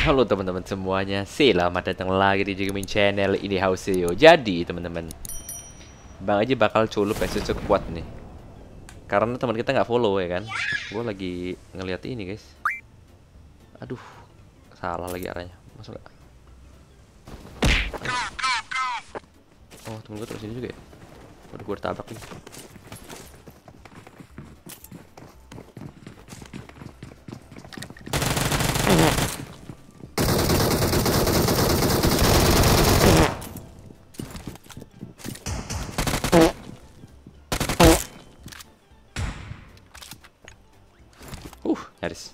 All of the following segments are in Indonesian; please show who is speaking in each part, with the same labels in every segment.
Speaker 1: Halo teman-teman semuanya, selamat datang lagi di Jigemin Channel ini Hauseo. Jadi teman-teman, Bang aja bakal culup versus kuat nih. Karena teman kita nggak follow ya kan. Gue lagi ngeliat ini guys. Aduh, salah lagi arahnya. Masuk gak? Oh temen gue terus sini juga ya. Waduh, gue tabrak nih. Nyaris.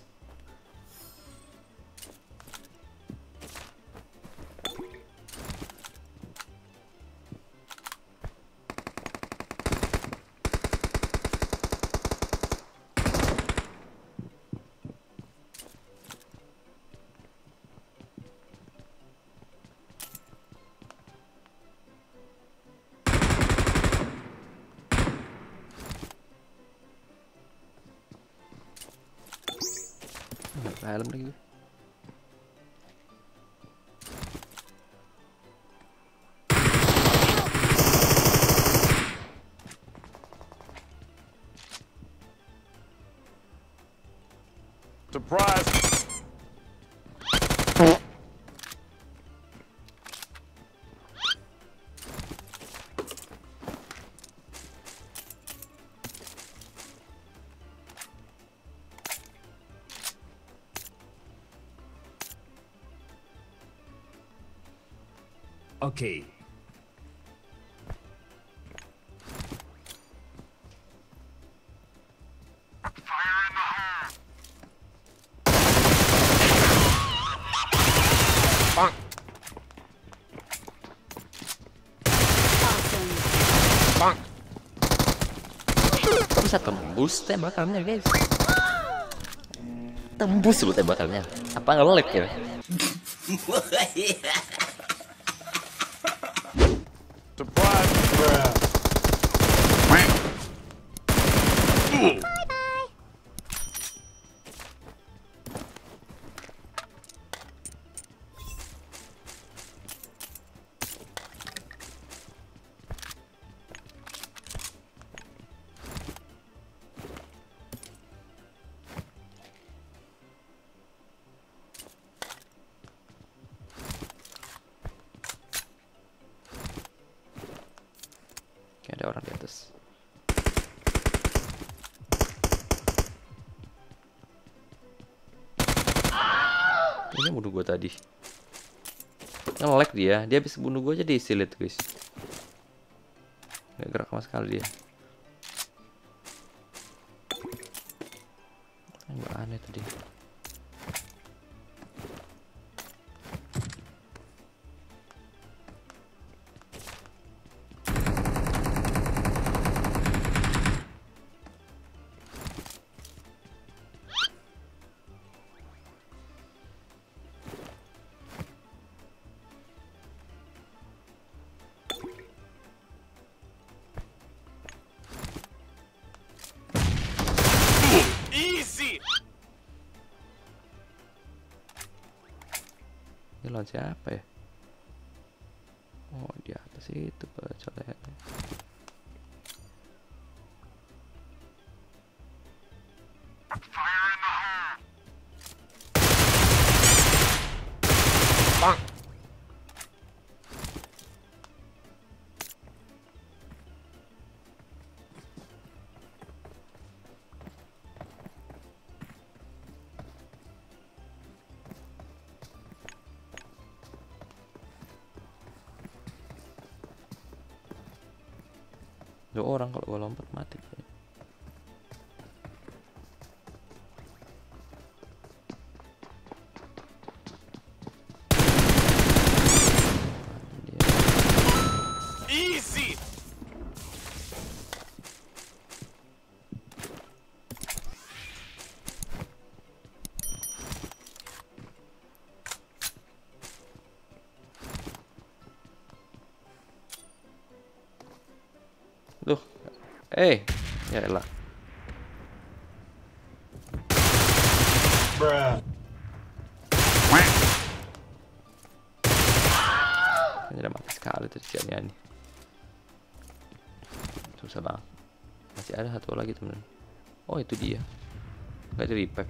Speaker 1: Helm lagi gue.
Speaker 2: Surprise! Okay. Bang. Bang.
Speaker 1: Kok bisa tembus tembakannya guys? Tembus lu tembakannya. Apa nge-lag ya?
Speaker 2: Surprise!
Speaker 1: Kayak ada orang di atas. Ini bunuh gue tadi. Nge-lag dia habis bunuh gue jadi silit guys. Gak gerak sama sekali dia. Nggak aneh tadi.
Speaker 2: Easy!
Speaker 1: Ini lawan siapa ya? Oh di atas itu coba.
Speaker 2: Bang.
Speaker 1: Dua orang kalau gua lompat mati.
Speaker 2: Easy!
Speaker 1: Duh. Ya elah.
Speaker 2: Bruh.
Speaker 1: Ini udah mati sekali tuh nih. Susah banget. Masih ada satu lagi temen. Oh itu dia. Nggak di repack.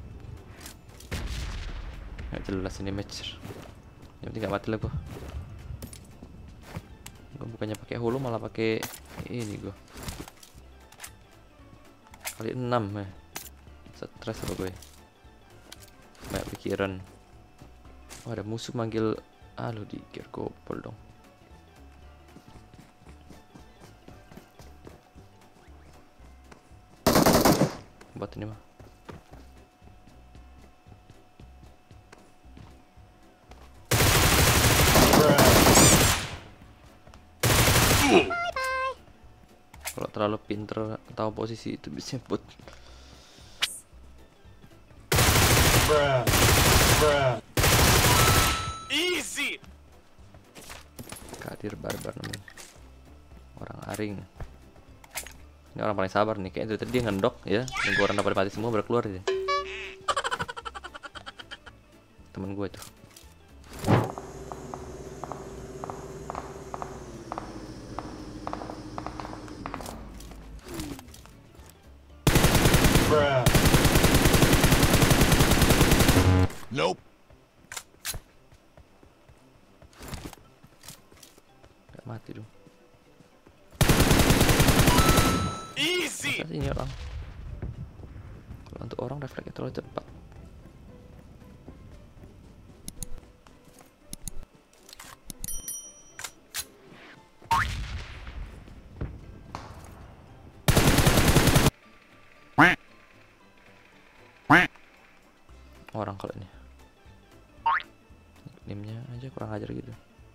Speaker 1: Nggak jelas ini match. Yang penting nggak mati lah gua. Gua bukannya pakai holo malah pakai ini gua. Kali 6 ya. Stres apa gue? Banyak pikiran. Oh ada musuh manggil. Lu dikir gopol dong. Buat ini mah. Kalau terlalu pinter tahu posisi itu bisa put.
Speaker 2: Easy.
Speaker 1: Kadir barbar namanya. Orang aring. Ini orang paling sabar nih. Kayaknya dari tadi dia ngendok ya. Nunggu orang dapat mati semua baru keluar dia. Temen gue itu.
Speaker 2: Nope.
Speaker 1: Gak mati dong.
Speaker 2: Easy.
Speaker 1: Masa sih ini orang? Kalau untuk orang refleksnya terlalu cepat. Orang kalau ini nickname-nya aja kurang ajar gitu.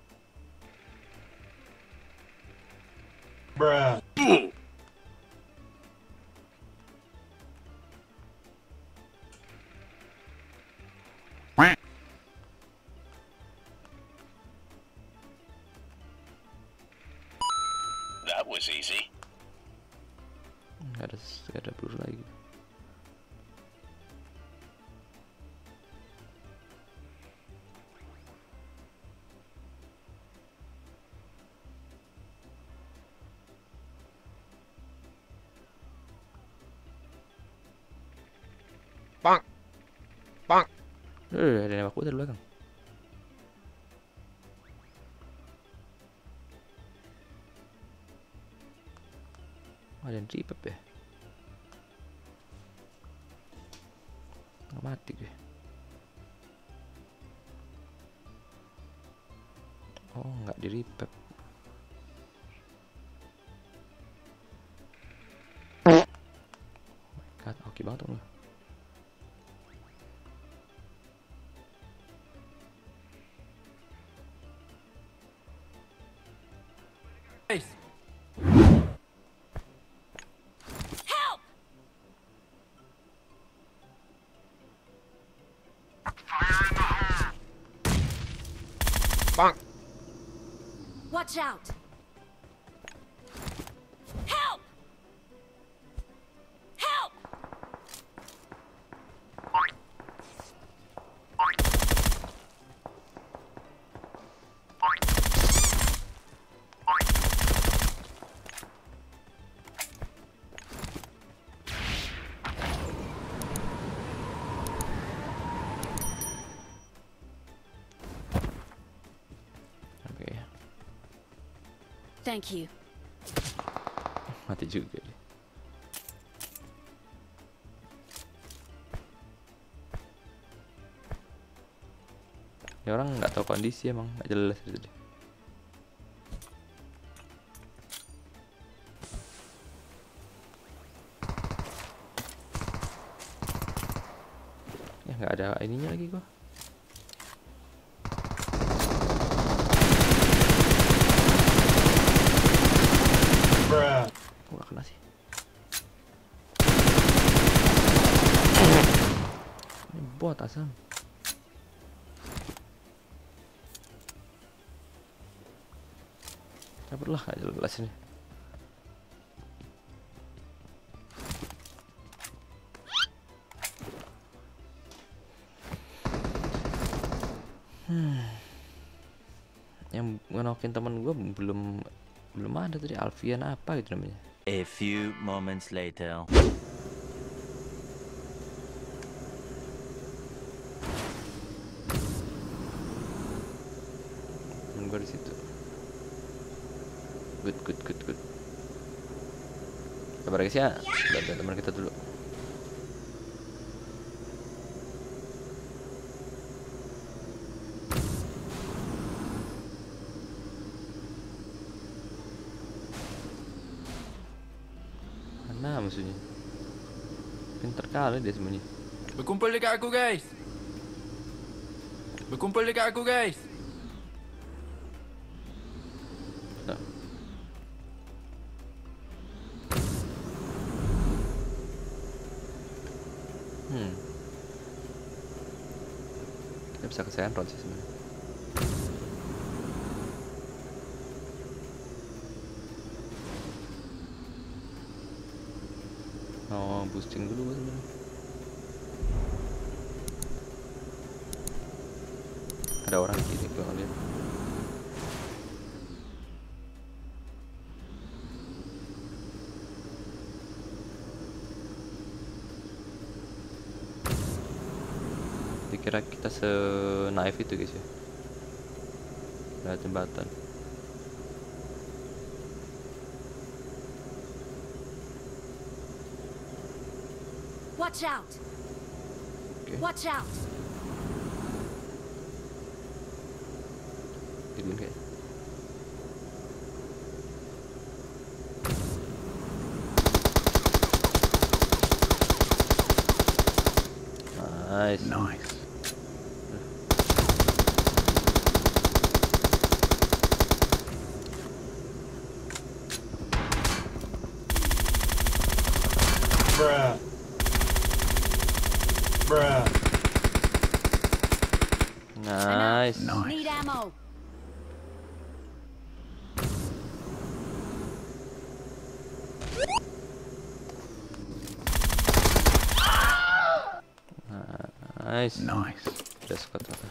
Speaker 2: That was easy.
Speaker 1: Gak ada peluru lagi.
Speaker 2: Bonk. Bonk.
Speaker 1: Ada nembak gue dari belakang. Ada yang tripep ya. Nggak mati gue. Oh nggak di repep. Oh my god, oke banget lu.
Speaker 2: Bonk.
Speaker 3: Watch out! Help! Help!
Speaker 1: Oke.
Speaker 3: Thank you.
Speaker 1: Mati juga dia. Ini orang nggak tahu kondisi emang, nggak jelas gitu deh. Ya nggak ada ininya lagi gua. Kok nggak kena sih? Ini bot asam. Cabutlah, nggak jelas ini. Yang bukan ngenokin temen gue belum ada tadi. Alfian apa gitu namanya.
Speaker 4: A few moments later.
Speaker 1: Temen gue di situ. Good. Sabar guys ya, bantu teman kita dulu. Mana musuhnya? Pinter kali dia semuanya.
Speaker 5: Berkumpul dekat aku, guys. Berkumpul dekat aku, guys.
Speaker 1: Nah. Kita bisa ke Sandron sih sebenarnya. Oh, boosting dulu sebenarnya. Ada orang kiri gua ngeliat. Dikira kita se-naif itu guys ya. Lewat jembatan.
Speaker 3: Watch out!
Speaker 1: Oke.
Speaker 3: Watch out!
Speaker 1: Gituin kayak. Nice.
Speaker 2: Bruh.
Speaker 1: Nice.
Speaker 3: Need ammo.
Speaker 1: Nice. Udah squad apa?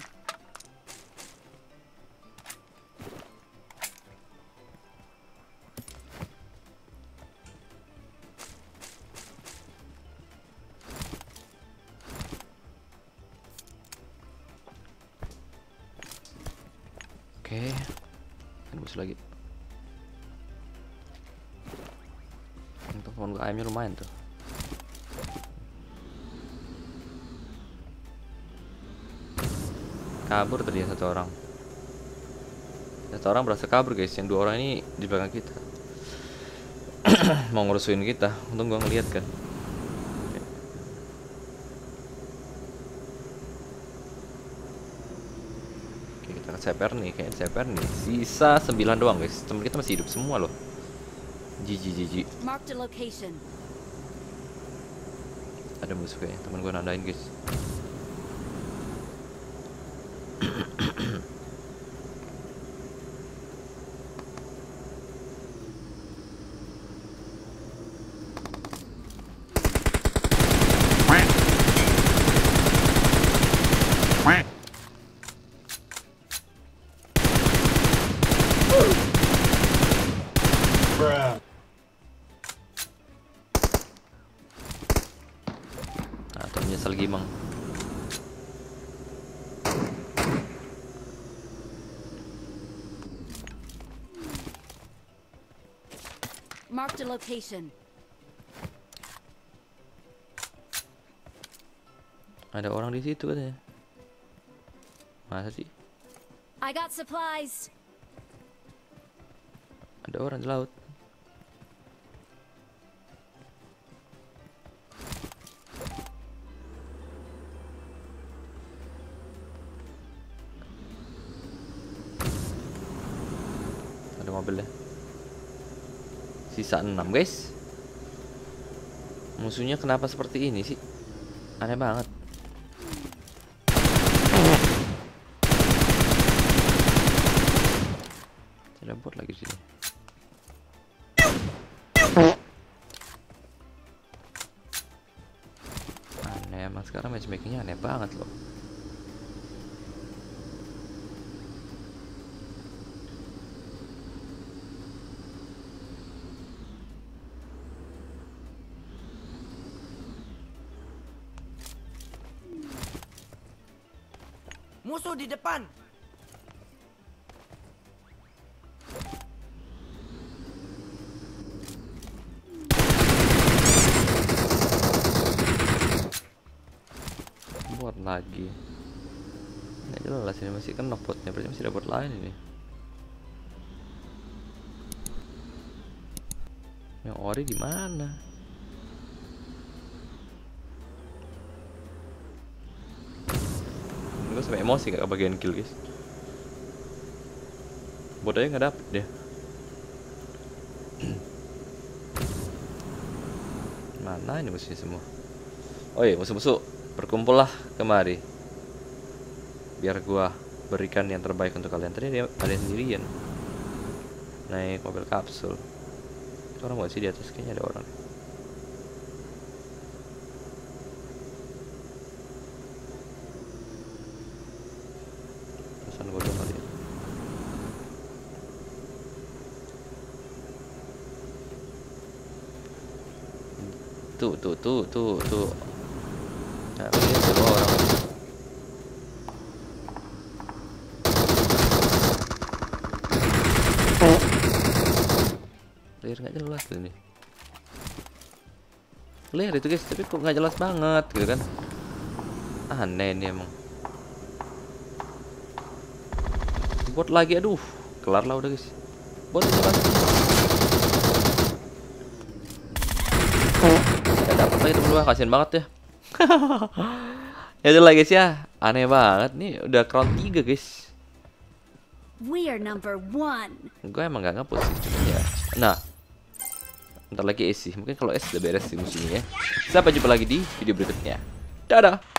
Speaker 1: Oke, ada musuh lagi. Untuk pohon AM-nya lumayan tuh. Kabur tadi ya satu orang. Satu orang berhasil kabur guys. Yang dua orang ini di belakang kita. Mau ngerusuin kita. Untung gua ngeliat kan. Oke, kita ke CPR nih. Kayaknya CPR nih. Sisa 9 doang guys. Temen kita masih hidup semua loh. GG.
Speaker 3: Mark the location.
Speaker 1: Ada musuh kayaknya. Temen gua nandain guys. Atau menyesal gimang.
Speaker 3: Mark the location.
Speaker 1: Ada orang di situ katanya. Masa sih?
Speaker 3: I got supplies.
Speaker 1: Ada orang di laut. Ada mobilnya. Sisa 6 guys. Musuhnya kenapa seperti ini sih? Aneh banget. Ada bot lagi sini. Aneh emang sekarang matchmakingnya aneh banget loh.
Speaker 6: Musuh di depan.
Speaker 1: Bot lagi. Nggak jelas ini, masih kena botnya, berarti masih ada bot lain ini. Yang ori di mana? Gue sampai emosi gak kebagian kill guys. Bot aja nggak dapet deh. Mana ini musuhnya semua? Oh iya, musuh-musuh berkumpullah kemari. Biar gua berikan yang terbaik untuk kalian. Tadi ada yang sendirian naik mobil kapsul. Itu orang gak sih di atas? Kayaknya ada orang. Pesan gua dong kali. Tuh. Nah, lihat semua orang. Clear nggak jelas tuh ini. Clear itu guys, tapi kok nggak jelas banget gitu kan? Aneh ini emang. Bot lagi, aduh, kelar lah udah guys. Bot ini lagi. Gak dapet lagi temen gua, kasian banget ya. Ya udah lah guys ya, aneh banget nih, udah crown 3 guys.
Speaker 3: We are number 1.
Speaker 1: Gue emang gak nge-push sih, cuman ya. Nah, ntar lagi S sih, mungkin kalau S udah beres sih musuhnya ya. Sampai jumpa lagi di video berikutnya. Dadah.